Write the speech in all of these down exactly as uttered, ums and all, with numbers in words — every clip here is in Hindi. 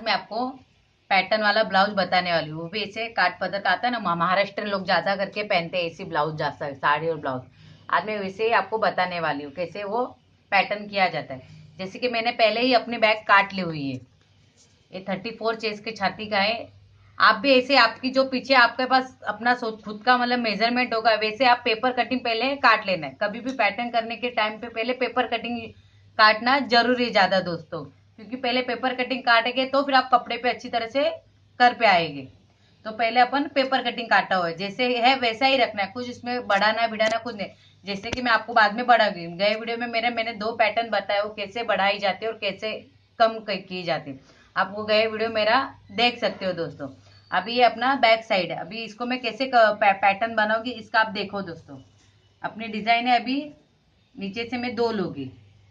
मैं आपको पैटर्न वाला ब्लाउज बताने वाली हूँ। वो भी ऐसे काट पदर का आता है ना, महाराष्ट्र लोग ज्यादा करके पहनते हैं ऐसी ब्लाउज, ज्यादा साड़ी और ब्लाउज। आज मैं वैसे ही आपको बताने वाली हूँ कैसे वो पैटर्न किया जाता है। जैसे कि मैंने पहले ही अपनी बैग काट ली हुई है। ये थर्टी फोर चेस्ट के छाती का है। आप भी ऐसे, आपकी जो पीछे आपके पास अपना खुद का मतलब मेजरमेंट होगा, वैसे आप पेपर कटिंग पहले काट लेना है। कभी भी पैटर्न करने के टाइम पे पहले पेपर कटिंग काटना जरूरी है ज्यादा दोस्तों, क्योंकि पहले पेपर कटिंग काटेंगे तो फिर आप कपड़े पे अच्छी तरह से कर पे आएंगे। तो पहले अपन पेपर कटिंग काटा हुआ है, जैसे है वैसा ही रखना है, कुछ इसमें बढ़ाना बिढ़ाना कुछ नहीं। जैसे कि मैं आपको बाद में बढ़ाऊंगी, गए वीडियो में मेरे मैंने दो पैटर्न बताए वो कैसे बढ़ाई जाती है और कैसे कम की जाती है। आप वो गए वीडियो मेरा देख सकते हो दोस्तों। अभी ये अपना बैक साइड है। अभी इसको मैं कैसे पैटर्न बनाऊंगी इसका आप देखो दोस्तों। अपनी डिजाइन है, अभी नीचे से मैं दो लूंगी।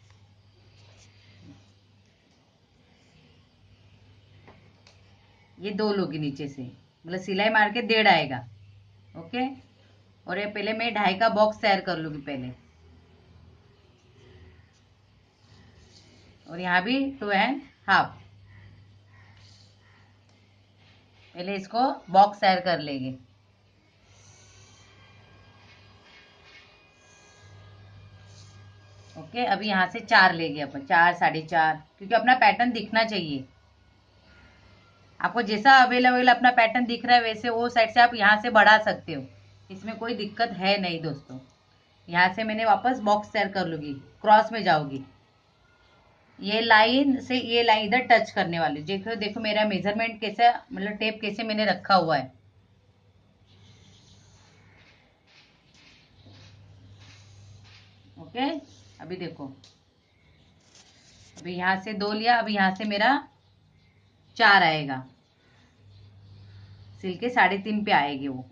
ये दो लूंगी नीचे से, मतलब सिलाई मार के डेढ़ आएगा। ओके। और ये पहले मैं ढाई का बॉक्स तैयार कर लूंगी पहले, और यहाँ भी टू एंड हाफ। पहले इसको बॉक्स तैयार कर लेंगे। ओके। अभी यहाँ से चार लेंगे अपन, चार साढ़े चार, क्योंकि अपना पैटर्न दिखना चाहिए। आपको जैसा अवेलेबल अपना पैटर्न दिख रहा है वैसे वो साइड से आप यहाँ से बढ़ा सकते हो, इसमें कोई दिक्कत है नहीं दोस्तों। यहाँ से मैंने वापस बॉक्स तैयार कर लूंगी, क्रॉस में जाऊंगी। ये लाइन से ये लाइन इधर टच करने वाली। देखो देखो मेरा मेजरमेंट कैसा, मतलब टेप कैसे मैंने रखा हुआ है। ओके। अभी देखो, अभी यहाँ से दो लिया, अभी यहाँ से मेरा चार आएगा, सिल के साढ़े तीन पे आएगी वो।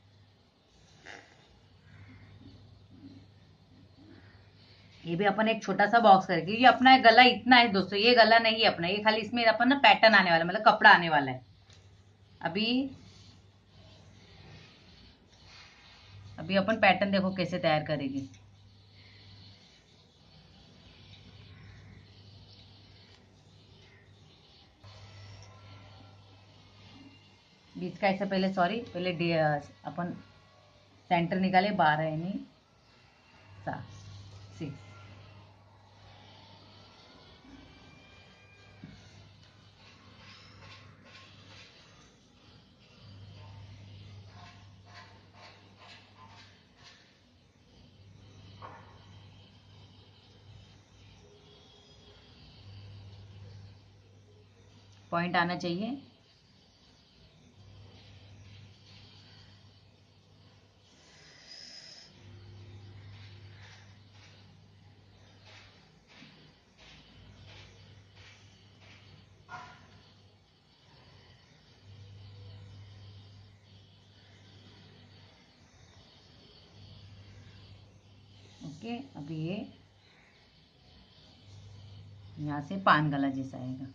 ये भी अपन एक छोटा सा बॉक्स करेंगे, क्योंकि अपना गला इतना है दोस्तों, ये गला नहीं है अपना, ये खाली इसमें अपन ना पैटर्न आने वाला, मतलब कपड़ा आने वाला है। अभी अभी अपन पैटर्न देखो कैसे तैयार करेंगे। बीच का ऐसे पहले, सॉरी पहले अपन सेंटर निकाले, बारह यानी सात सिक्स। पॉइंट आना चाहिए। ओके। अभी ये यहाँ से पान गला जैसा आएगा।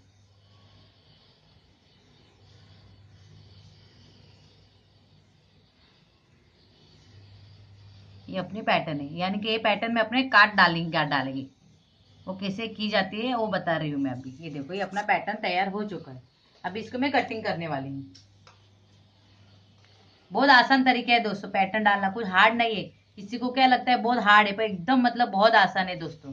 ये अपनी पैटर्न है, यानी कि ये पैटर्न में अपने काट डालेंगे, काट डालेंगे। वो कैसे की जाती है वो बता रही हूँ मैं अभी। ये देखो ये अपना पैटर्न तैयार हो चुका है। अभी इसको मैं कटिंग करने वाली हूँ। बहुत आसान तरीका है दोस्तों पैटर्न डालना, कुछ हार्ड नहीं है। किसी को क्या लगता है बहुत हार्ड है, पर एकदम मतलब बहुत आसान है दोस्तों।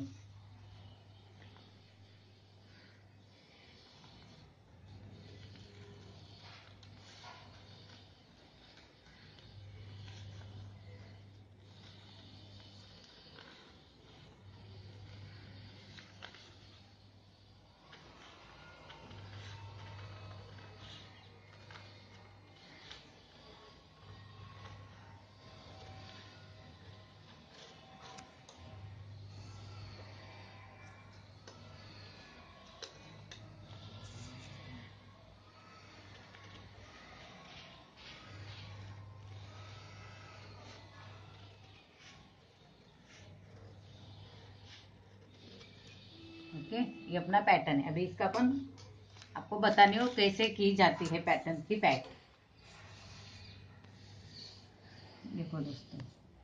ओके। ये अपना पैटर्न है। अभी इसका अपन आपको बताने हो कैसे की जाती है पैटर्न की पैक। देखो दोस्तों,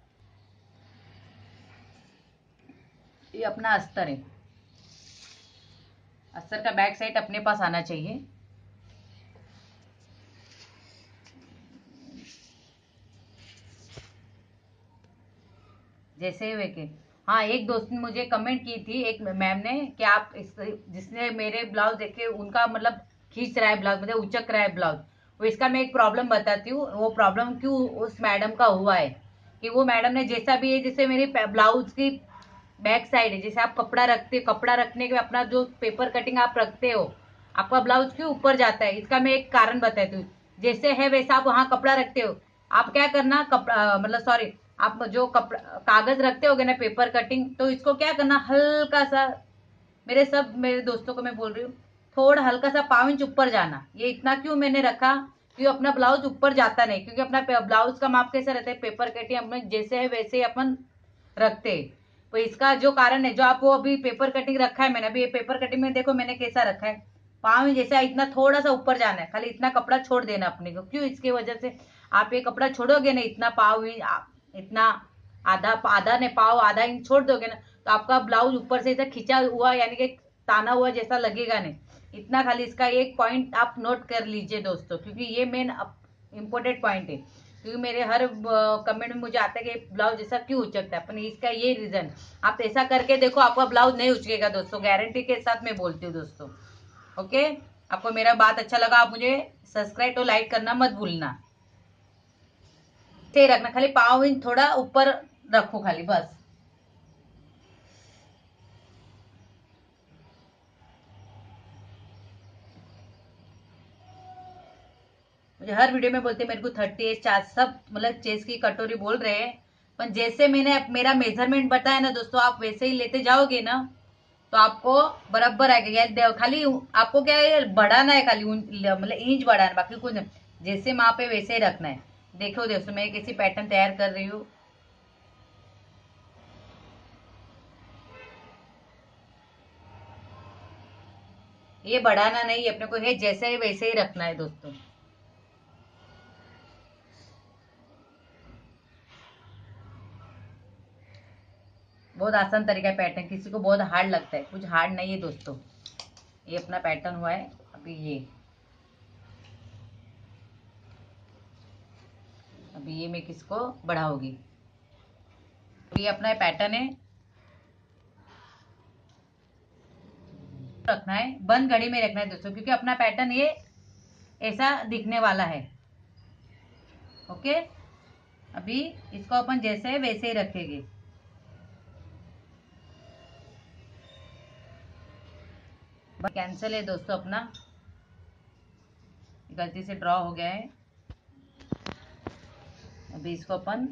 ये अपना अस्तर है। अस्तर का बैक साइड अपने पास आना चाहिए। जैसे वे के। हाँ, एक दोस्त ने मुझे कमेंट की थी, एक मैम ने, कि आप इस जिसने मेरे ब्लाउज देखे उनका मतलब खींच रहा है ब्लाउज, मतलब उचक रहा है ब्लाउज। वो इसका मैं एक प्रॉब्लम बताती हूँ, वो प्रॉब्लम क्यों उस मैडम का हुआ है। कि वो मैडम ने जैसा भी है, जैसे मेरी ब्लाउज की बैक साइड है, जैसे आप कपड़ा रखते हो, कपड़ा रखने के अपना जो पेपर कटिंग आप रखते हो, आपका ब्लाउज क्यों ऊपर जाता है, इसका मैं एक कारण बताती हूँ। जैसे है वैसा आप वहां कपड़ा रखते हो, आप क्या करना, कपड़ा मतलब सॉरी, आप जो कपड़ा कागज रखते होगे ना पेपर कटिंग, तो इसको क्या करना, हल्का सा, मेरे सब मेरे दोस्तों को मैं बोल रही हूँ, थोड़ा हल्का सा पाँव इंच ऊपर जाना। ये इतना क्यों मैंने रखा, क्योंकि अपना ब्लाउज ऊपर जाता नहीं, क्योंकि अपना ब्लाउज का माप कैसा रहता है, पेपर कटिंग अपने जैसे है वैसे ही अपन रखते हैं। तो इसका जो कारण है, जो आपको अभी पेपर कटिंग रखा है मैंने, अभी ये पेपर कटिंग में देखो मैंने कैसा रखा है, पाँव जैसा इतना थोड़ा सा ऊपर जाना है, खाली इतना कपड़ा छोड़ देना अपने को। क्यों, इसकी वजह से आप ये कपड़ा छोड़ोगे ना, इतना पाव इतना आधा आधा ने पाव आधा इंच छोड़ दोगे ना, तो आपका ब्लाउज ऊपर से ऐसा खिंचा हुआ, यानी कि ताना हुआ जैसा लगेगा नहीं। इतना खाली इसका एक पॉइंट आप नोट कर लीजिए दोस्तों, क्योंकि ये मेन इंपॉर्टेंट पॉइंट है। क्योंकि मेरे हर कमेंट में मुझे आता है कि ब्लाउज ऐसा क्यों उचकता है, अपने इसका ये रीजन। आप ऐसा करके देखो, आपका ब्लाउज नहीं उचकेगा दोस्तों, गारंटी के साथ मैं बोलती हूँ दोस्तों। ओके, आपको मेरा बात अच्छा लगा, आप मुझे सब्सक्राइब और लाइक करना मत भूलना। सही रखना, खाली पाँव इंच थोड़ा ऊपर रखो खाली, बस। मुझे हर वीडियो में बोलते हैं मेरे को थर्टी एज चार सब मतलब चेस की कटोरी बोल रहे हैं, पर जैसे मैंने मेरा मेजरमेंट बताया ना दोस्तों, आप वैसे ही लेते जाओगे ना, तो आपको बराबर आएगा। यार खाली आपको क्या है, बढ़ाना है खाली, मतलब इंच बढ़ाना है, बाकी कुछ नहीं, जैसे माप है वैसे ही रखना है। देखो दोस्तों, मैं कैसी पैटर्न तैयार कर रही हूँ। ये बढ़ाना नहीं, अपने को है जैसे ही वैसे ही रखना है दोस्तों। बहुत आसान तरीका है पैटर्न, किसी को बहुत हार्ड लगता है, कुछ हार्ड नहीं है दोस्तों। ये अपना पैटर्न हुआ है। अभी ये अभी ये मैं किसको बढ़ाऊंगी। ये अपना पैटर्न है, रखना है बंद घड़ी में रखना है दोस्तों, क्योंकि अपना पैटर्न ये ऐसा दिखने वाला है। ओके, अभी इसको अपन जैसे है वैसे ही रखेंगे। कैंसिल है दोस्तों, अपना गलती से ड्रॉ हो गया है। अभी इसको अपन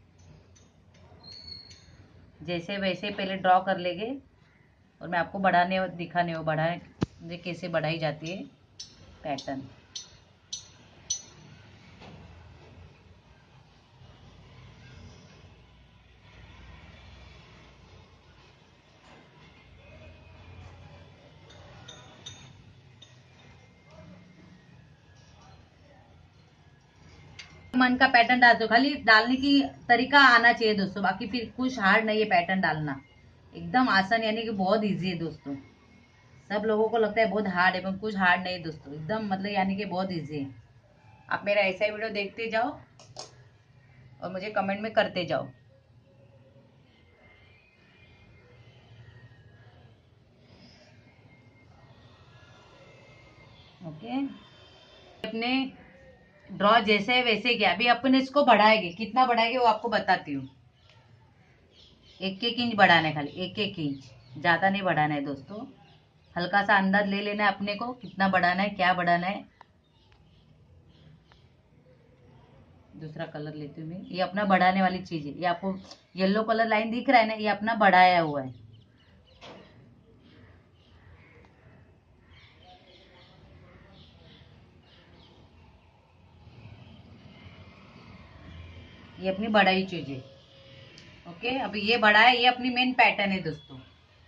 जैसे वैसे पहले ड्रॉ कर लेंगे, और मैं आपको बढ़ाने दिखाने हो बढ़ाने कैसे बढ़ाई जाती है पैटर्न। मन का पैटर्न डाल दो, खाली डालने की तरीका आना चाहिए दोस्तों, बाकी फिर कुछ हार्ड नहीं है पैटर्न डालना, एकदम आसान, यानी कि बहुत इजी है दोस्तों। सब लोगों को लगता है बहुत हार्ड है, पर कुछ हार्ड नहीं दोस्तों, एकदम मतलब यानी कि बहुत इजी है। आप मेरा ऐसा ही वीडियो देखते जाओ और मुझे कमेंट में करते जाओ। ओके, अपने ड्रॉ जैसे है वैसे किया, अभी अपन इसको बढ़ाएंगे, कितना बढ़ाएंगे वो आपको बताती हूँ। एक एक इंच बढ़ाना है, खाली एक एक इंच, ज्यादा नहीं बढ़ाना है दोस्तों। हल्का सा अंदाज ले लेना है अपने को, कितना बढ़ाना है क्या बढ़ाना है। दूसरा कलर लेती हूँ मैं, ये अपना बढ़ाने वाली चीज है, ये आपको येलो कलर लाइन दिख रहा है ना, ये अपना बढ़ाया हुआ है। ये अपनी बढ़ाई चीज है। ओके, अभी ये बड़ा है, ये अपनी मेन पैटर्न है दोस्तों।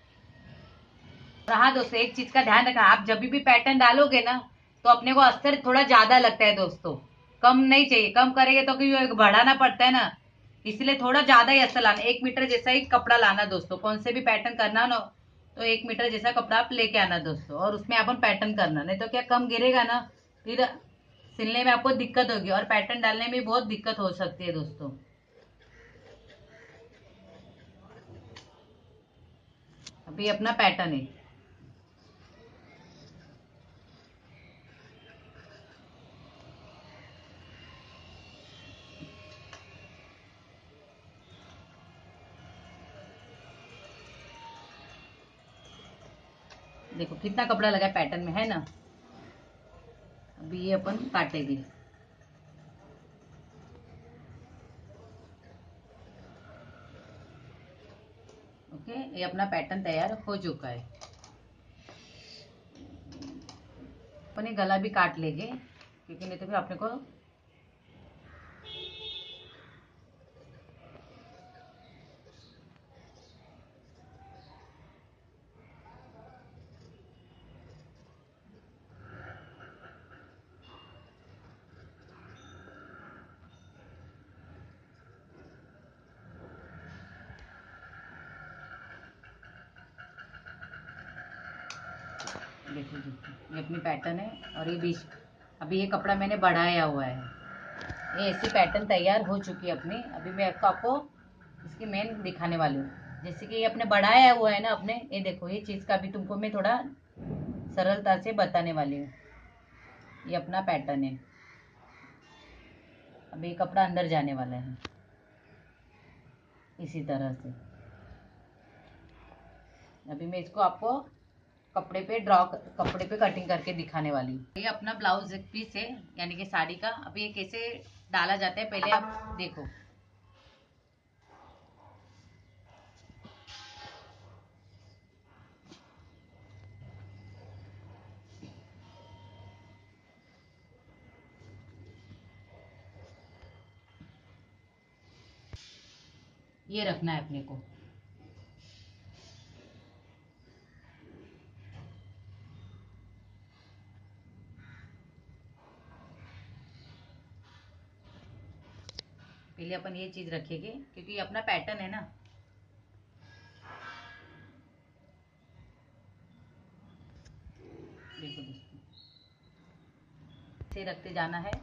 और हाँ दोस्तों, एक चीज का ध्यान रखना, आप जब भी पैटर्न डालोगे ना, तो अपने को अस्तर थोड़ा ज्यादा लगता है दोस्तों, कम नहीं चाहिए। कम करेंगे तो क्योंकि बढ़ाना पड़ता है ना, इसलिए थोड़ा ज्यादा ही अस्तर लाना, एक मीटर जैसा ही कपड़ा लाना दोस्तों। कौन से भी पैटर्न करना ना, तो एक मीटर जैसा कपड़ा आप लेके आना दोस्तों, और उसमें अपन पैटर्न करना, नहीं तो क्या कम गिरेगा ना, फिर सिलने में आपको दिक्कत होगी, और पैटर्न डालने में बहुत दिक्कत हो सकती है दोस्तों। अभी अपना पैटर्न है। देखो कितना कपड़ा लगा है पैटर्न में, है ना। अभी ये अपन काटेंगे। ओके, ये अपना पैटर्न तैयार हो चुका है। अपन ये गला भी काट लेंगे, क्योंकि नहीं तो फिर अपने को देखो देखो ये अपनी पैटर्न है। और ये बीच अभी ये कपड़ा मैंने बढ़ाया हुआ है। ये ऐसी पैटर्न तैयार हो चुकी है अपनी। अभी मैं आपको आपको इसकी मेन दिखाने वाली हूँ। जैसे कि ये अपने बढ़ाया हुआ है ना अपने, ये देखो ये चीज़ का भी तुमको मैं थोड़ा सरलता से बताने वाली हूँ। ये अपना पैटर्न है। अभी ये कपड़ा अंदर जाने वाला है इसी तरह से। अभी मैं इसको आपको कपड़े पे ड्रॉ कपड़े पे कटिंग करके दिखाने वाली हूँ। ये अपना ब्लाउज पीस है, यानी कि साड़ी का। अब ये कैसे डाला जाता है पहले आप देखो। ये रखना है अपने को। पहले अपन ये चीज रखेंगे, क्योंकि ये अपना पैटर्न है ना। देखो दोस्तों, इसे रखते जाना है।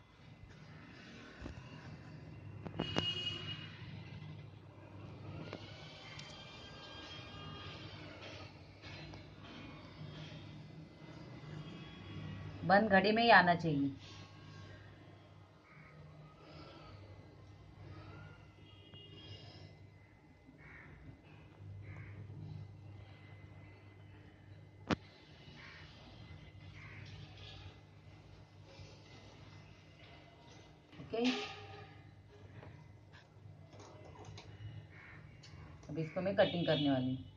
बंद घड़ी में ही आना चाहिए। ओके, अब इसको मैं कटिंग करने वाली हूँ।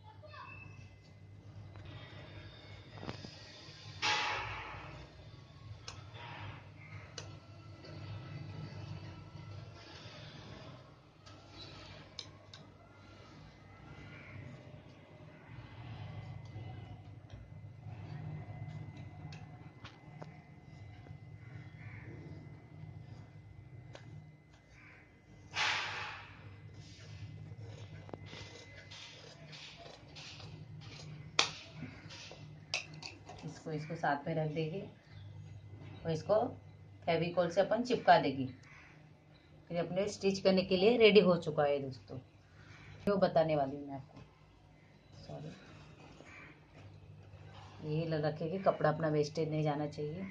इसको इसको साथ में रख देगी और इसको फेविकोल से अपन चिपका देगी। फिर अपने स्टिच करने के लिए रेडी हो चुका है दोस्तों। जो बताने वाली हूँ मैं आपको, सॉरी। यही लग रखेगी, कपड़ा अपना वेस्टेज नहीं जाना चाहिए।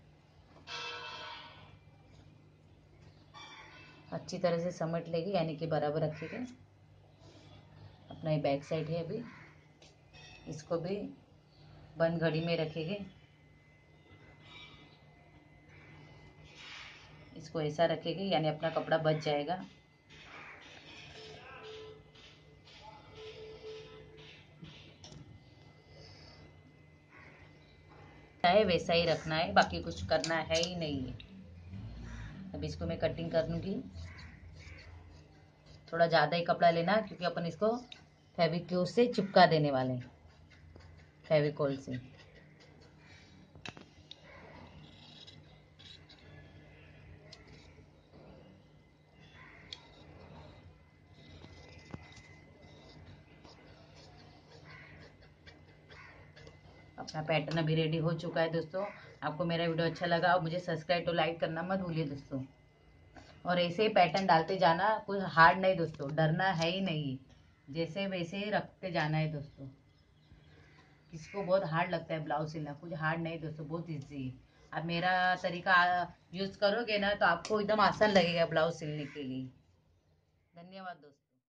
अच्छी तरह से समेट लेगी, यानी कि बराबर रखेगी। अपना ये बैक साइड है, अभी इसको भी बंद घड़ी में रखेंगे। इसको ऐसा रखेंगे, यानी अपना कपड़ा बच जाएगा। है वैसा ही रखना है, बाकी कुछ करना है ही नहीं है। अब इसको मैं कटिंग कर लूँगी। थोड़ा ज़्यादा ही कपड़ा लेना, क्योंकि अपन इसको फेविक्विक से चिपका देने वाले हैं, फेविकोल से। अपना पैटर्न अभी रेडी हो चुका है दोस्तों। आपको मेरा वीडियो अच्छा लगा और मुझे सब्सक्राइब तो लाइक करना मत भूलिए दोस्तों। और ऐसे ही पैटर्न डालते जाना, कुछ हार्ड नहीं दोस्तों, डरना है ही नहीं। जैसे वैसे ही रखते जाना है दोस्तों। किसी को बहुत हार्ड लगता है ब्लाउज सिलना, कुछ हार्ड नहीं दोस्तों, बहुत ईजी है। आप मेरा तरीका यूज करोगे ना तो आपको एकदम आसान लगेगा ब्लाउज सिलने के लिए। धन्यवाद दोस्तों।